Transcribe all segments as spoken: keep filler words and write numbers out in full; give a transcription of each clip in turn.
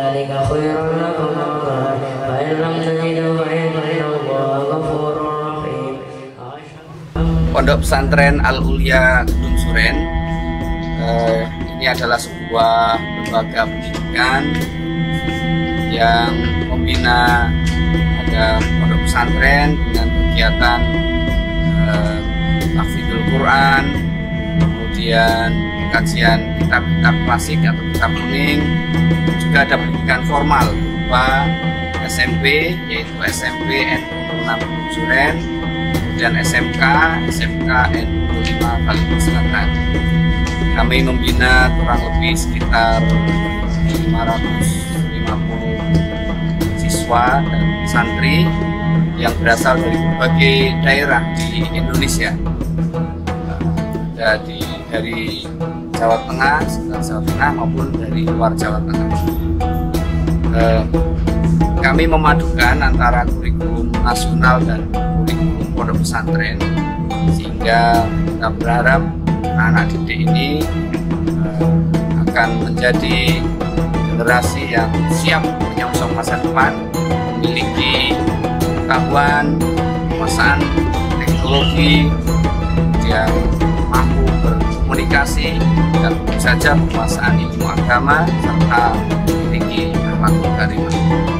ذلك خير لكم أطهر فإن لم تجدوا فإن الله غفور رحيم. Pondok Pesantren Al-Ulia Kedung Suren eh, ini adalah sebuah lembaga pendidikan yang membina ada pondok pesantren dengan kegiatan eh, tahfidzul Quran, kemudian kajian kitab-kitab klasik atau kitab kuning, juga ada pendidikan formal berupa S M P yaitu S M P N U enam Kedung Suren, dan S M K S M K N U lima Kalimantan Selatan. Kami membina kurang lebih sekitar lima ratus lima puluh siswa dan santri yang berasal dari berbagai daerah di Indonesia, dari, dari Jawa Tengah, sekitar Jawa Tengah maupun dari luar Jawa Tengah. Eh, kami memadukan antara kurikulum nasional dan kurikulum pondok pesantren, sehingga kita berharap anak didik ini eh, akan menjadi generasi yang siap menyongsong masa depan, memiliki pengetahuan, penguasaan teknologi, yang mampu berkomunikasi, dan tentu saja penguasaan ilmu agama serta memiliki akhlakul karimah.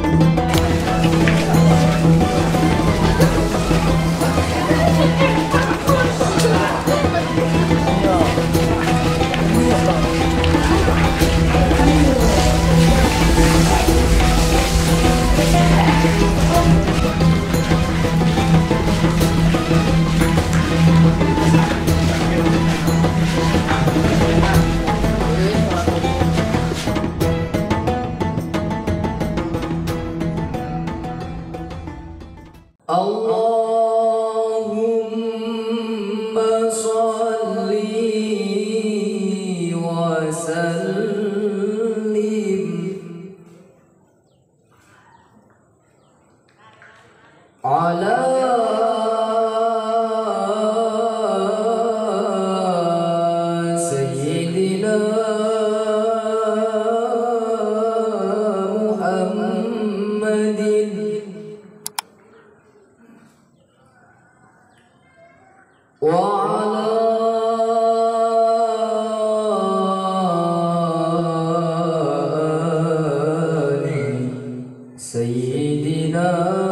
Allahumma sholli wa sallim ala sayyidina Muhammadin wa ala ali sayyidina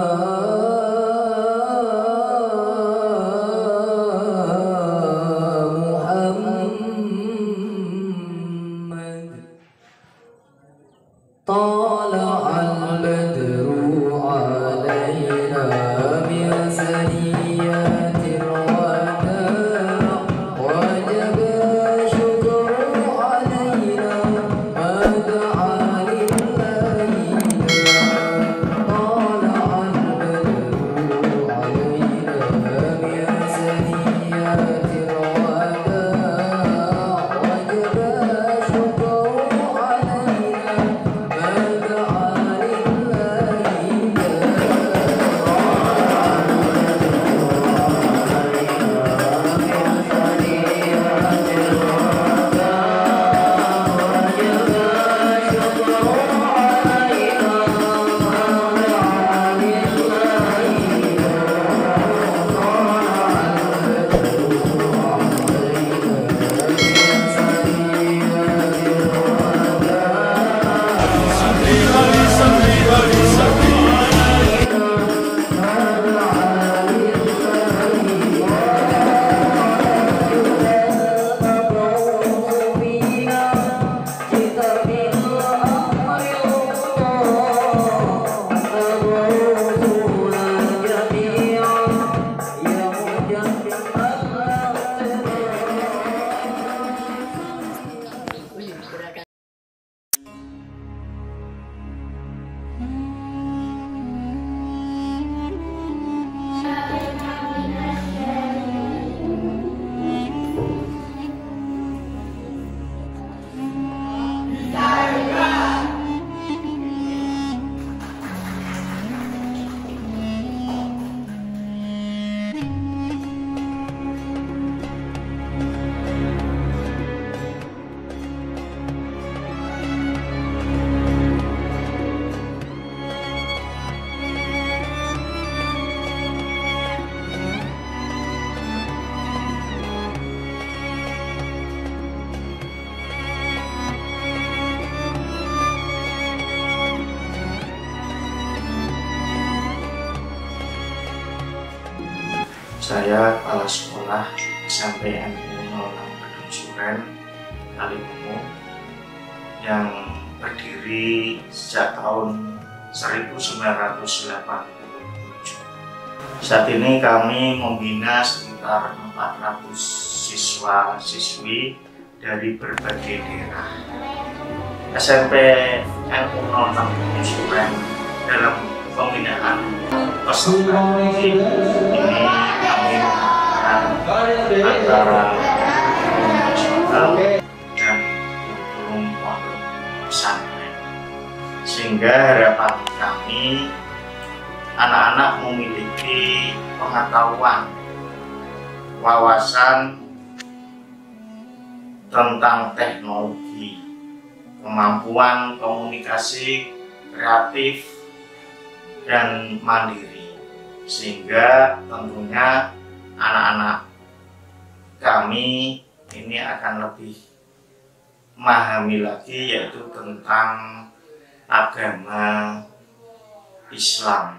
Muhammad. Tala'al badru alayna min saniyatil وجب شكر علينا ما دعا Saya Kepala Sekolah S M P N U nol enam Gedung Suren, Kaliwungu, yang berdiri sejak tahun seribu sembilan ratus delapan puluh tujuh. Saat ini kami membina sekitar empat ratus siswa-siswi dari berbagai daerah. S M P N U nol enam Gedung Suren dalam pembinaan peserta ini kami antara nasional dan kurikulum pondok pesantren, sehingga harapan kami anak-anak memiliki pengetahuan, wawasan tentang teknologi, kemampuan komunikasi kreatif dan mandiri, sehingga tentunya anak-anak kami ini akan lebih memahami lagi, yaitu tentang agama Islam.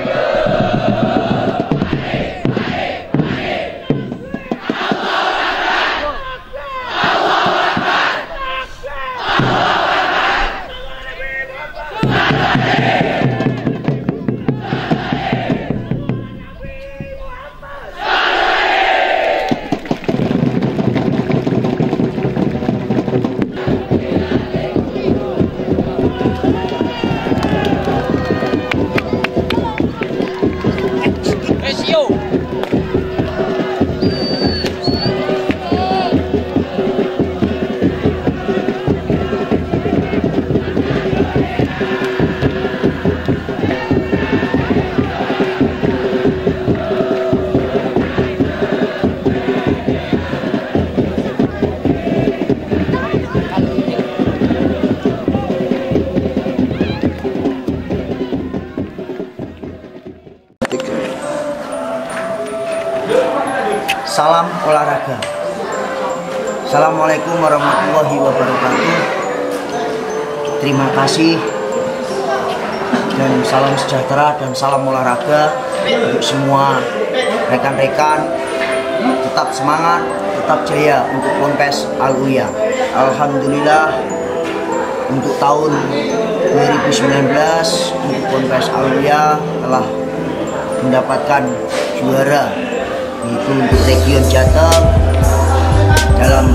Salam olahraga. Assalamualaikum warahmatullahi wabarakatuh. Terima kasih dan salam sejahtera dan salam olahraga untuk semua rekan-rekan. Tetap semangat, tetap jaya untuk Ponpes Al-Ulia. Alhamdulillah untuk tahun dua ribu sembilan belas untuk Ponpes Al-Ulia telah mendapatkan juara, yaitu untuk region Jateng dalam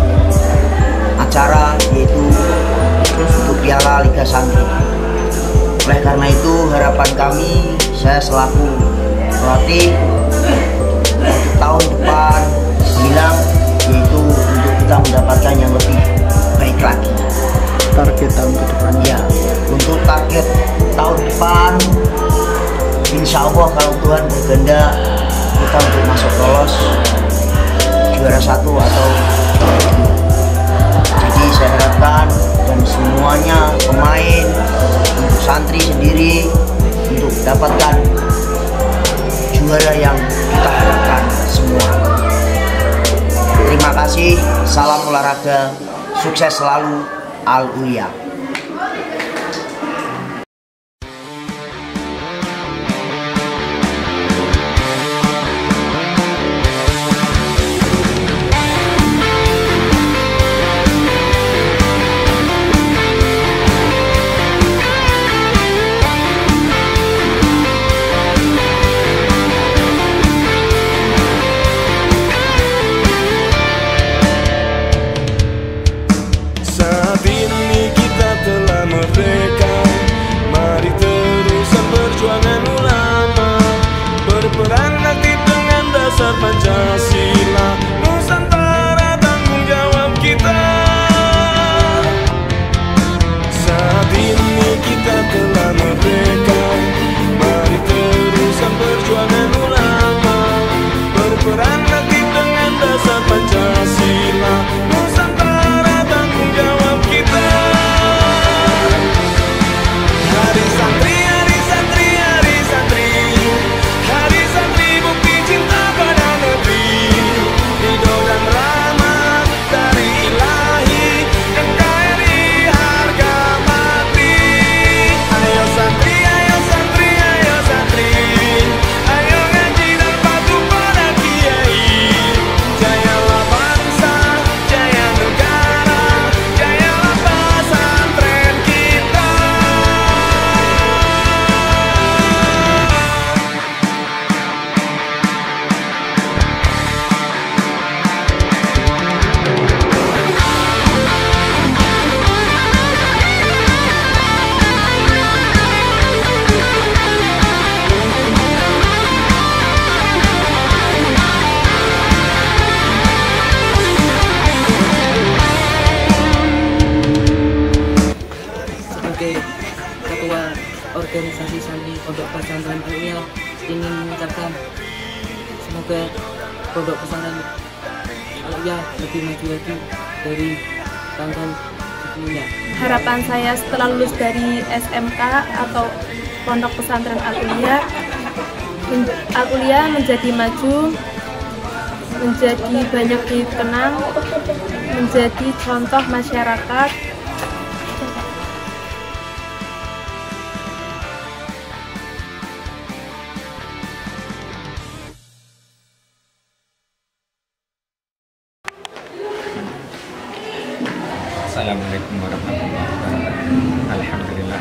acara yaitu untuk Piala Liga Santri. Oleh karena itu harapan kami, saya selaku pelatih untuk tahun depan bilang yaitu untuk kita mendapatkan yang lebih baik lagi. Target tahun ke depan ya, untuk target tahun depan insya Allah kalau Tuhan berkehendak kita untuk masuk lolos juara satu atau juara dua. Jadi saya harapkan dan semuanya pemain, untuk santri sendiri, untuk dapatkan juara yang kita harapkan semua. Terima kasih, salam olahraga, sukses selalu Al-Ulia. Pancasila, Nusantara tanggung jawab kita. Saat ini kita telah merdeka, mari teruskan perjuangan ulama, berperan aktif dengan dasar Pancasila, Nusantara tanggung jawab kita. Hari santri, hari santri, hari santri, hari santri bukti cinta pada negeri. organisasi santri Pondok Pesantren Al-Ulia ingin mengucapkan semoga Pondok Pesantren Al-Ulia lebih maju lagi dari tahun sebelumnya. Harapan saya setelah lulus dari S M K atau Pondok Pesantren Al-Ulia, Al-Ulia menjadi maju, menjadi banyak dikenal, menjadi contoh masyarakat. Assalamualaikum warahmatullahi wabarakatuh. Alhamdulillah,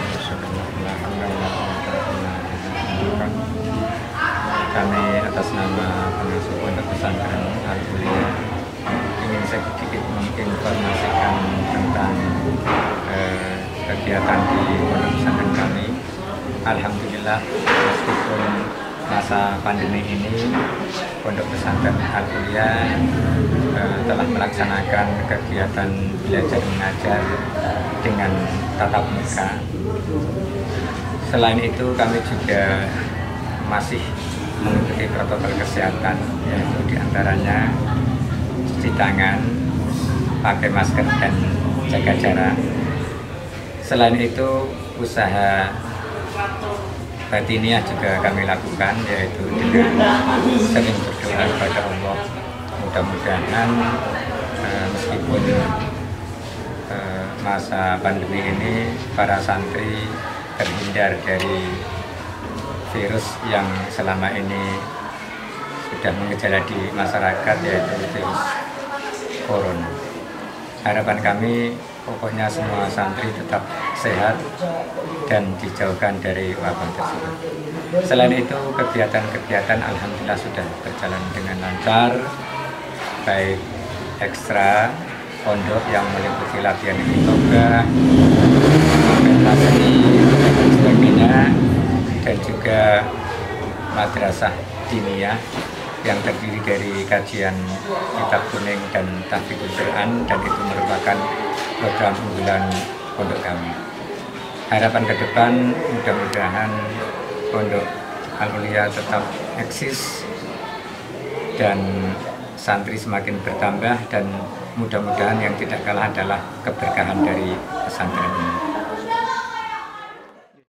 kami atas nama pengasuh Pondok Pesantren Al-Ulia ingin sedikit menginformasikan tentang eh, kegiatan di Pondok Pesantren kami. Alhamdulillah, meskipun masa pandemi ini Pondok Pesantren Al-Ulia eh, telah melaksanakan kegiatan belajar mengajar dengan tatap muka. Selain itu kami juga masih mengikuti protokol kesehatan, yaitu diantaranya cuci tangan, pakai masker dan jaga jarak. Selain itu usaha batiniah juga kami lakukan, yaitu dengan sering berdoa kepada Allah. Mudah-mudahan eh, meskipun eh, masa pandemi ini para santri terhindar dari virus yang selama ini sudah mengejala di masyarakat, yaitu virus corona. Harapan kami pokoknya semua santri tetap sehat dan dijauhkan dari wabah tersebut. Selain itu, kegiatan-kegiatan alhamdulillah sudah berjalan dengan lancar, baik ekstra pondok yang meliputi latihan yoga, pentas seni, dan sebagainya, dan juga madrasah diniyah yang terdiri dari kajian kitab kuning dan tahfidzul Quran, dan itu merupakan program unggulan pondok kami. Harapan ke depan mudah-mudahan Pondok Al-Ulia tetap eksis dan santri semakin bertambah, dan mudah-mudahan yang tidak kalah adalah keberkahan dari pesantren ini.